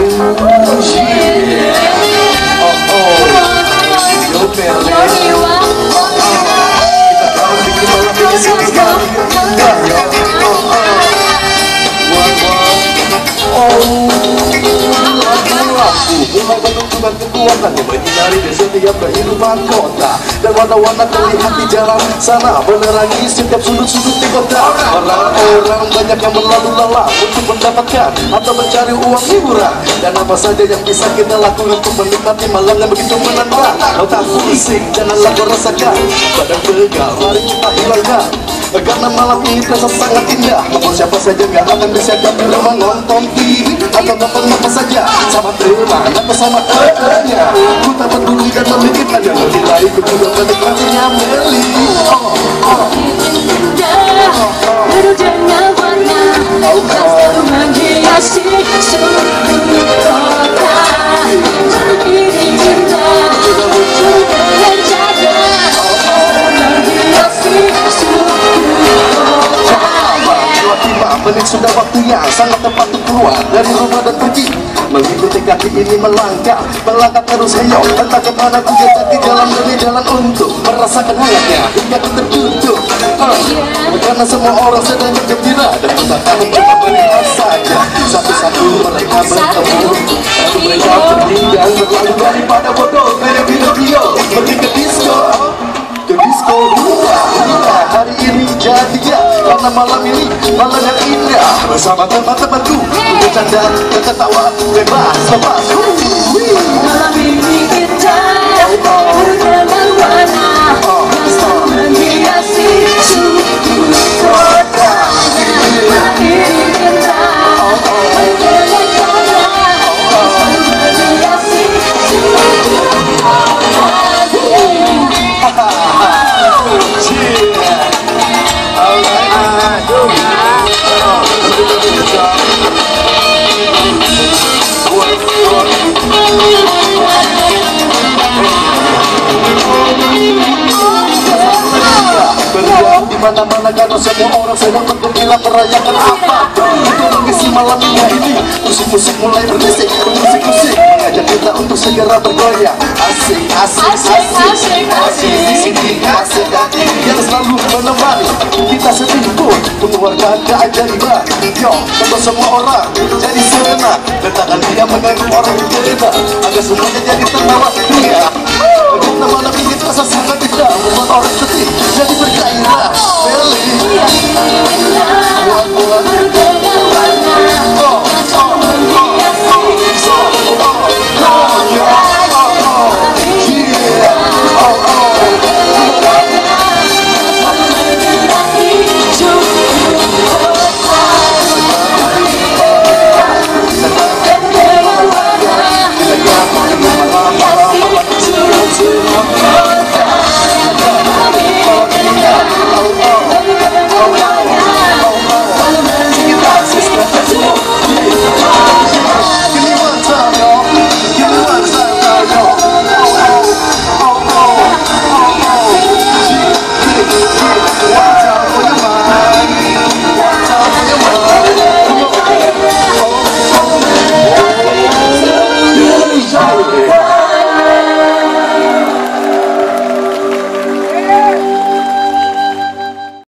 Mulai menunjukkan kekuatannya menyinari di setiap kehidupan kota, dan warna-warna terlihat di jalan sana menerangi setiap sudut-sudut di kota. Orang-orang banyak yang berlalu lalang untuk mendapatkan atau mencari uang hiburan, dan apa saja yang bisa kita lakukan untuk menikmati malam yang begitu menantang. Otak pusing, janganlah kau rasakan badan pegal, mari kita hilangkan, karena malam ini terasa sangat indah. Namun siapa saja gak akan bisa di rumah nonton TV atau nonton apa saja sama teman atau sama temannya. Ku tak peduli dan memikirkan yang menilai, ku juga menikmatinya Meli. Biru dengan warna selalu menghiasi seluruh kota. Ini indah dan jaga menghiasi seluruh kota. 5 menit sudah waktunya sangat tepat untuk keluar dari rumah dan pergi mengikuti kaki ini melangkah terus heyo, entah kemana ku jejaki jalan demi jalan untuk merasakan hangatnya hingga ku terduduk. Karena semua orang sedang bergembira dan kita tahu cuma melihat saja satu-satu mereka bertemu, lalu mereka pergi dan berlalu daripada bodoh kayak video pergi ke disco. Hari ini jadinya karena malam ini malam yang indah bersama teman-temanku, bercanda berketawa bebas lepas. Malam ini indah dengan warna yang selalu menghiasi seluruh kota. Malam ini indah dengan warna yang selalu menghiasi seluruh kota. Di mana-mana karena semua orang sedang bergembira merayakan apa untuk mengisi malam ini. Musik-musik mulai berbisik, musik-musik mengajak kita untuk segera bergoyang. Asik, asik, asik, asik, asik, di sini asik hati yang selalu menemani kita sedih pun mengeluarkan keajaiban. Yo, untuk semua orang jadi senang, letakkan dia mengganggu orang berbeda agar semuanya jadi tertawa ceria. Karena malam ini terasa sangat indah, membuat orang sedih jadi bergairah. Meli, buat